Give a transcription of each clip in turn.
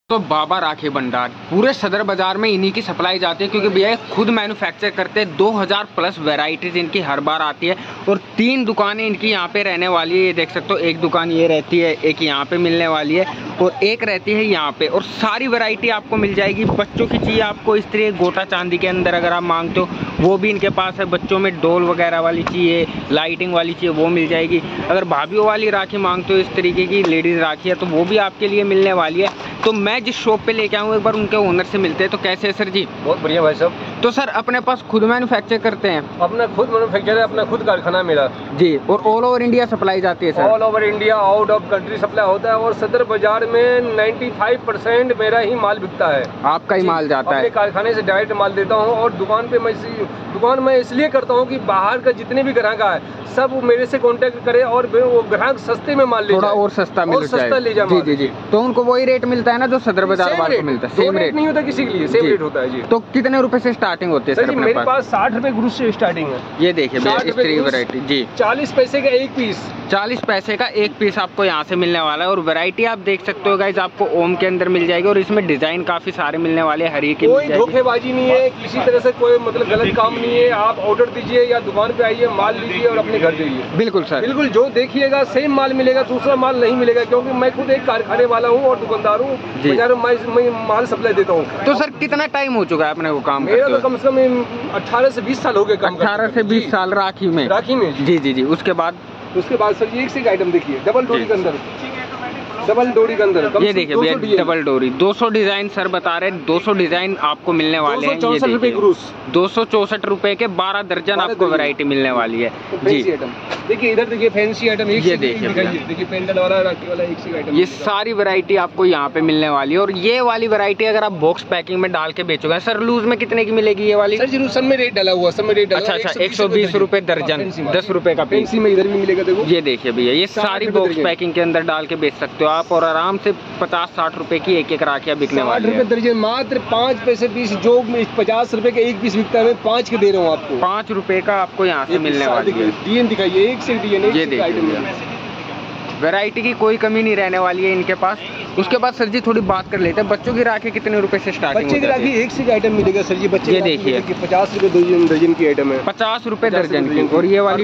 तो बाबा राखी भंडार पूरे सदर बाजार में इन्हीं की सप्लाई जाती है, क्योंकि भैया खुद मैन्युफैक्चर करते हैं। 2000 प्लस वैरायटीज इनकी हर बार आती है और 3 दुकानें इनकी यहाँ पे रहने वाली है। ये देख सकते हो, एक दुकान ये रहती है, एक यहाँ पे मिलने वाली है और एक रहती है यहाँ पे। और सारी वैरायटी आपको मिल जाएगी। बच्चों की चाहिए आपको इस तरह गोटा चांदी के अंदर अगर आप मांगते हो वो भी इनके पास है। बच्चों में डोल वगैरह वाली चाहिए, लाइटिंग वाली चाहिए, वो मिल जाएगी। अगर भाभीयों वाली राखी मांगते हो इस तरीके की लेडीज राखी है तो वो भी आपके लिए मिलने वाली है। तो मैं जिस शॉप पे लेके आऊँ एक बार उनके ओनर से मिलते हैं। तो कैसे है सर जी? बहुत बढ़िया भाई साहब। तो सर अपने पास खुद मैन्युफैक्चर करते हैं? अपना खुद मैन्युफैक्चर है, अपना खुद कारखाना मेरा जी। और ऑल ओवर इंडिया सप्लाई जाती है sir? All over India, out of country supply होता है। और सदर बाजार में 95% मेरा ही माल बिकता है। आपका ही माल जाता है? अपने कारखाने से डायरेक्ट माल देता हूँ। और दुकान मैं इसलिए करता हूँ कि बाहर का जितने भी ग्राहक है सब मेरे से कांटेक्ट करे और वो ग्राहक सस्ते में माल ले थोड़ा और सस्ता मिल जाए। जी जी जी। तो उनको वही रेट मिलता है ना जो सदर बाजार वाले को मिलता है? सेम रेट नहीं होता किसी के लिए, सेम रेट होता है जी। तो कितने रुपए से स्टार्टिंग होती है सर? मेरे पास 60 रुपए ग्रुस से स्टार्टिंग है। ये देखिए भैया इस तरह की वैरायटी जी। 40 पैसे का एक पीस, 40 पैसे का एक पीस आपको यहाँ से मिलने वाला है। और वैरायटी आप देख सकते हो गाइस, आपको ओम के अंदर मिल जाएगी और इसमें डिजाइन काफी सारे मिलने वाले हैं। हरी की कोई धोखेबाजी नहीं है, किसी तरह से कोई मतलब गलत काम नहीं है। आप ऑर्डर दीजिए या दुकान पे आइए, माल लीजिए और अपने घर जाइए। बिल्कुल सर, बिल्कुल जो देखिएगा सेम माल मिलेगा, दूसरा माल नहीं मिलेगा। क्योंकि मैं खुद एक कारखाने वाला हूँ और दुकानदार हूँ, बाजार में माल सप्लाई देता हूँ। तो सर कितना टाइम हो चुका है अपने को काम? मेरा तो कम से कम 18 से 20 साल हो गए काम। 18 से 20 साल राखी में? जी जी जी। उसके बाद सर ये एक से आइटम देखिए, डबल डोरी के अंदर, डबल डोरी के अंदर ये देखिए भैया डबल डोरी 200 डिजाइन सर बता रहे हैं। 200 डिजाइन आपको मिलने वाले हैं। 264 रुपए ग्रुस, 264 रुपए के 12 दर्जन आपको वैरायटी मिलने वाली है जी। देखिए इधर देखिए फैंसी आइटम, ये देखिए पेंडेंट वाला, राखी वाला, एक से आइटम। ये सारी वैरायटी आपको यहाँ पे मिलने वाली है। और ये वाली वैरायटी अगर आप बॉक्स पैकिंग में डाल के बेचोगे सर, लूज में कितने की मिलेगी ये वाली? सर जरूर सब में रेट डाला हुआ, सब में रेट। अच्छा अच्छा, 120 रुपए दर्जन, 10 रुपए का पीस में इधर भी मिलेगा। देखो ये देखिए भैया, ये सारी बॉक्स पैकिंग के अंदर डाल के बेच सकते हो आप। और आराम से 50-60 रुपए की एक राखियाँ बिकने वाली है। 60 रुपए दर्जन, मात्र 5 पैसे पीस। जो 50 रुपए का एक पीस बिकता है, मैं 5 के दे रहा हूँ आपको। 5 रुपए का आपको यहाँ से मिलने वाली है। डीएन दिखाइए, एक से डीएन, ये वैरायटी की कोई कमी नहीं रहने वाली है इनके पास। उसके बाद सर जी थोड़ी बात कर लेते हैं, बच्चों की राखी कितने रुपए से स्टार्टिंग? बच्चे की राखी एक से आइटम मिलेगा सर जी। बच्चे ये देखिए 50 रुपए दर्जन की आइटम है, 50 रुपए दर्जन की। और ये वाली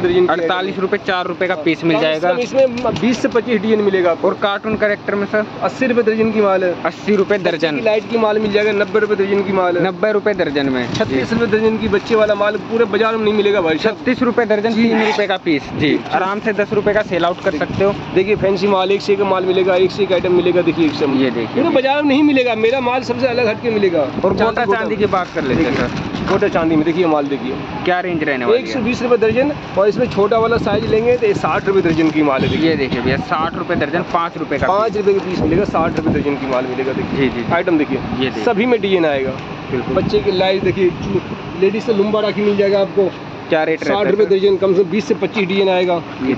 48 रुपए 4 रुपए का पीस मिल जाएगा। इसमें 20 से 25 डीएन मिलेगा। और कार्टून कैरेक्टर में सर 80 रुपए दर्जन की माल है। 80 रुपए दर्जन। लाइट की माल मिल जाएगा 90 रुपए दर्जन की माल है। 90 रुपए दर्जन में 36 रुपए दर्जन की बच्चे वाला माल पूरे बाजार में नहीं मिलेगा भाई। 36 रुपए दर्जन, 3 रुपए का पीस जी। आराम से 10 रुपए का सेल आउट कर सकते हो। देखिए फैंसी माल, एक से एक माल मिलेगा, एक से एक आइटम मिलेगा। देखिए एक ये देखिए बाजार में नहीं मिलेगा, मेरा माल सबसे अलग हटके मिलेगा। और गोटा चांदी की बात कर लेते हैं सर। गोटा चांदी में देखिए माल, देखिए क्या रेंज रहने वाली है? 120 रुपए दर्जन। और इसमें छोटा वाला साइज लेंगे तो 60 रुपए दर्जन की माल है। ये देखिए भैया 60 रुपए दर्जन, 5 रुपए का, 5 रुपए का पीस मिलेगा, 60 रुपए दर्जन की माल मिलेगा। देखिए जी आइटम देखिए, ये सभी में डीएन आएगा। बच्चे की लाइट देखिए, लेडीज से लुम्बा राखी मिल जाएगा आपको। क्या रेट? 60 रुपए दर्जन, कम से कम 20 से 25 डीएन आएगा। ये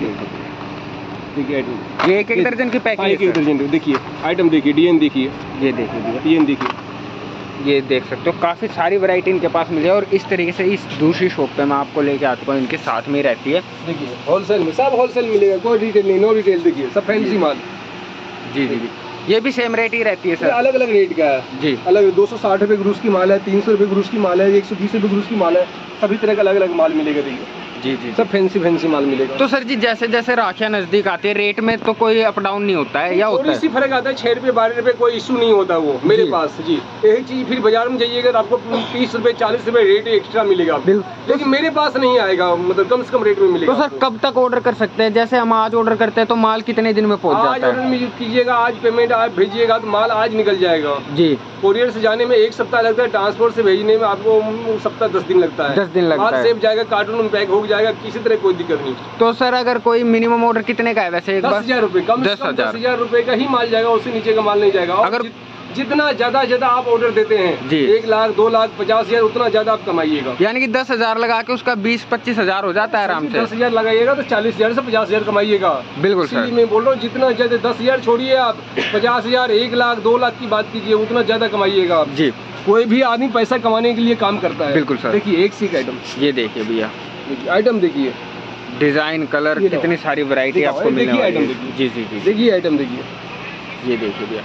देखिए आइटम, ये एक दर्जन की पैकिंग, एक दर्जन। देखिए आइटम देखिए, डीएन देखिए, ये देखिए डीएन देखिए, ये देख सकते हो काफ़ी सारी वैरायटी इनके पास मिल जाए। और इस तरीके से इस दूसरी शॉप पे मैं आपको लेके आता हूँ, इनके साथ में ही रहती है। देखिए होलसेल में, सब होलसेल मिलेगा, कोई रिटेल नहीं, नो रिटेल। देखिए सब फैंसी माल। जी जी जी। ये भी सेम रेट ही रहती है सर? अलग अलग रेट का है जी। अलग 260 रुपए ग्रुस की माल है, 300 रुपए ग्रुस की माल है, 120 रुपए ग्रुस की माल है। सभी तरह का अलग अलग माल मिलेगा। देखिए जी जी, सब फैंसी माल मिलेगा। तो सर जी जैसे जैसे राखियाँ नजदीक आती है रेट में तो कोई अप डाउन नहीं होता है या होता है? इसी फर्क आता है, 6 रुपए 12 रुपए कोई इशू नहीं होता वो मेरे पास जी। यही चीज फिर बाजार में जाइएगा तो आपको 30 रुपए 40 रुपए रेट एक्स्ट्रा मिलेगा, लेकिन मेरे पास नहीं आएगा, मतलब कम से कम रेट में मिलेगा। तो सर कब तक ऑर्डर कर सकते हैं? जैसे हम आज ऑर्डर करते हैं तो माल कितने दिन में पहुँच जाता है? आज ऑर्डर कीजिएगा, आज पेमेंट आज भेजिएगा तो माल आज निकल जाएगा जी। कोरियर से जाने में 1 सप्ताह लगता है, ट्रांसपोर्ट से भेजने में आपको सप्ताह 10 दिन लगता है। 10 दिन लगता है। माल सेफ जाएगा, कार्टून में पैक हो जाएगा, किसी तरह कोई दिक्कत नहीं। तो सर अगर कोई मिनिमम ऑर्डर कितने का है वैसे? 10,000 रुपए, कम 10,000 रुपए का ही माल जाएगा, उससे नीचे का माल नहीं जाएगा। अगर जितना ज्यादा आप ऑर्डर देते हैं जी, 1 लाख 2 लाख 50,000, उतना ज्यादा आप कमाइएगा। यानी कि 10,000 लगा के उसका 20-25 हजार हो जाता है आराम से। 10,000 लगाइएगा तो 40,000 से 50,000 कमाइएगा। बिल्कुल सर, मैं बोल रहा हूँ जितना ज्यादा 10,000 छोड़िए आप, 50,000 1 लाख 2 लाख की बात कीजिए, उतना ज्यादा कमाइएगा आप जी। कोई भी आदमी पैसा कमाने के लिए काम करता है। बिल्कुल सर। देखिए एक से एक आइटम, ये देखिए भैया आइटम देखिए, डिजाइन कलर कितनी सारी वैरायटी आपको मिलने वाली है। जी जी जी, देखिए आइटम देखिए, ये देखिए भैया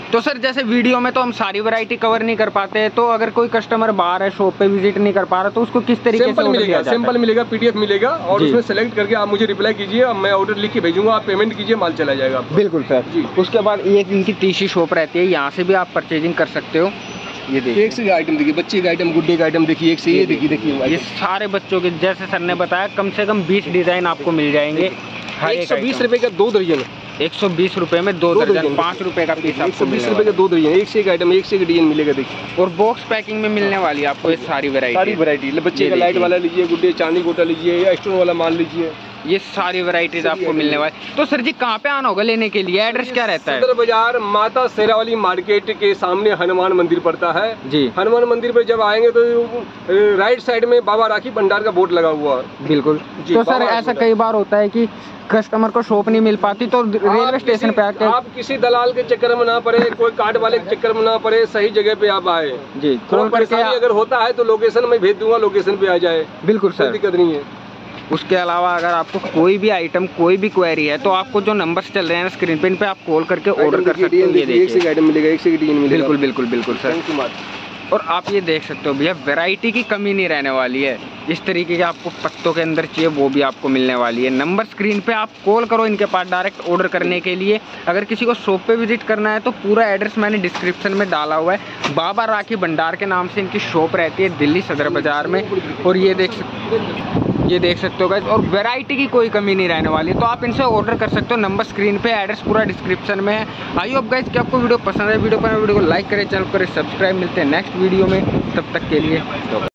तो सर जैसे वीडियो में तो हम सारी वैरायटी कवर नहीं कर पाते हैं, तो अगर कोई कस्टमर बाहर है, शॉप पे विजिट नहीं कर पा रहा, तो उसको किस तरीके से सैंपल मिलेगा? सैंपल मिलेगा, पीडीएफ मिलेगा, और उसमें सेलेक्ट करके आप मुझे रिप्लाई कीजिए, मैं ऑर्डर लिख के भेजूंगा, आप पेमेंट कीजिए, माल चला जाएगा। बिल्कुल सर जी। उसके बाद एक इनकी तीसरी शॉप रहती है, यहाँ से भी आप परचेजिंग कर सकते हो। ये देखिए एक से आइटम देखिए, बच्चे का आइटम, गुड्डे का आइटम देखिए, एक से ये देखिए ये सारे बच्चों के, जैसे सर ने बताया कम से कम 20 डिजाइन आपको मिल जाएंगे। 120 रुपए का 2 दर्जन, 120 रुपए में 2 दर्जन, 5 रुपए का पीस। 120 रुपए का 2 दर्जन, एक से एक आइटम, एक से एक डिजाइन मिलेगा देखिए। और बॉक्स पैकिंग में मिलने वाली है आपको ये सारी वैरायटी। बच्चे का लाइट वाला लीजिए, गुड्डे चांदी गोटा लीजिए, या स्टोन वाला माल लीजिए, ये सारी वैरायटीज आपको मिलने वाली। तो सर जी कहाँ पे आना होगा लेने के लिए? एड्रेस क्या रहता है? सदर बाजार माता शेरावाली मार्केट के सामने हनुमान मंदिर पड़ता है जी। हनुमान मंदिर पे जब आएंगे तो राइट साइड में बाबा राखी भंडार का बोर्ड लगा हुआ है। बिल्कुल। तो सर ऐसा कई बार होता है कि कस्टमर को शॉप नहीं मिल पाती, तो रेलवे स्टेशन पे आके आप किसी दलाल के चक्कर में ना पड़े, कोई कार्ड वाले के चक्कर में ना पड़े, सही जगह पे आप आए जी। कोई परेशानी अगर होता है तो लोकेशन में भेज दूंगा, लोकेशन पे आ जाए। बिल्कुल सर, दिक्कत नहीं है। उसके अलावा अगर आपको कोई भी आइटम, कोई भी क्वेरी है, तो आपको जो नंबर्स चल रहे हैं स्क्रीन पे, इन पे आप कॉल करके ऑर्डर कर सकते हो। ये देखिए एक से आइटम मिलेगा, एक से एक डिजाइन मिलेगा। बिल्कुल सर। और आप ये देख सकते हो भैया, वैरायटी की कमी नहीं रहने वाली है। इस तरीके के आपको पत्तों के अंदर चाहिए वो भी आपको मिलने वाली है। नंबर स्क्रीन पे आप कॉल करो इनके पास डायरेक्ट ऑर्डर करने के लिए। अगर किसी को शॉप पे विजिट करना है तो पूरा एड्रेस मैंने डिस्क्रिप्शन में डाला हुआ है। बाबा राखी भंडार के नाम से इनकी शॉप रहती है दिल्ली सदर बाजार में। और ये देख सकते हो गाइस, और वैरायटी की कोई कमी नहीं रहने वाली है, तो आप इनसे ऑर्डर कर सकते हो। नंबर स्क्रीन पे, एड्रेस पूरा डिस्क्रिप्शन में है। आई होप गाइस कि आपको वीडियो पसंद है। वीडियो को लाइक करें, चैनल करें सब्सक्राइब। मिलते हैं नेक्स्ट वीडियो में, तब तक के लिए।